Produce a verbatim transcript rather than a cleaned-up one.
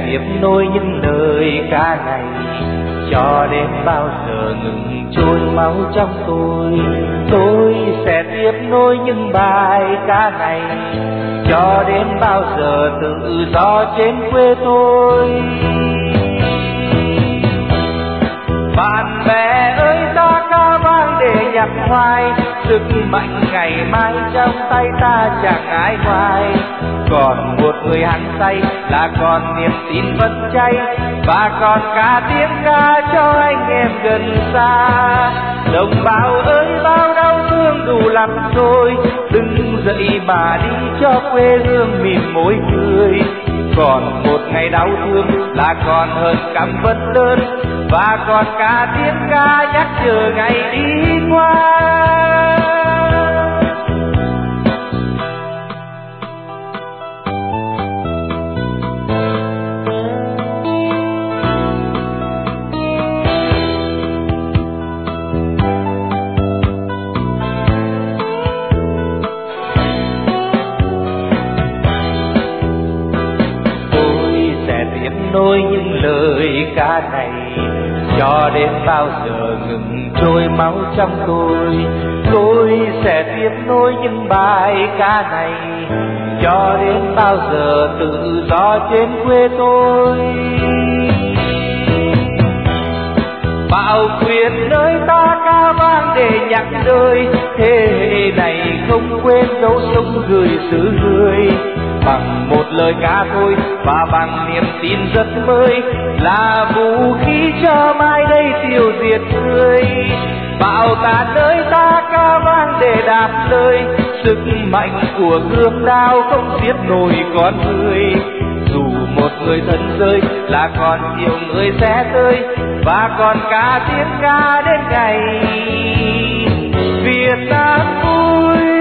tiếp nối những lời ca này, cho đến bao giờ ngừng trôi máu trong tôi. Tôi sẽ tiếp nối những bài ca này, cho đến bao giờ tự do trên quê tôi. Bạn bè ơi ta ca vang để nhặt hoài, sức mạnh ngày mai trong tay ta chẳng ai ngoài. Còn một người hăng say là còn niềm tin vẫn cháy, và còn cả tiếng ca cho anh em gần xa. Đồng bào ơi bao đau thương đủ lắm rồi, đừng dậy mà đi cho quê hương mỉm môi cười. Còn một ngày đau thương là còn hơn căm phẫn lớn, và còn cả tiếng ca nhắc chờ ngày đi qua. Nối những lời ca này, cho đến bao giờ ngừng trôi máu trong tôi. Tôi sẽ tiếp nối những bài ca này, cho đến bao giờ tự do trên quê tôi. Bạo quyền nơi ta ca vang để nhắc đời, thế hệ này không quên dấu sông gửi xứ người. Bằng một lời ca thôi và bằng niềm tin rất mới, là vũ khí cho mai đây tiêu diệt người. Bạo tàn nơi ta ca vang để đáp lời, sức mạnh của gươm đao không giết nổi con người. Dù một người thân rơi là còn nhiều người sẽ tới, và còn cả tiếng ca đến ngày Việt Nam vui.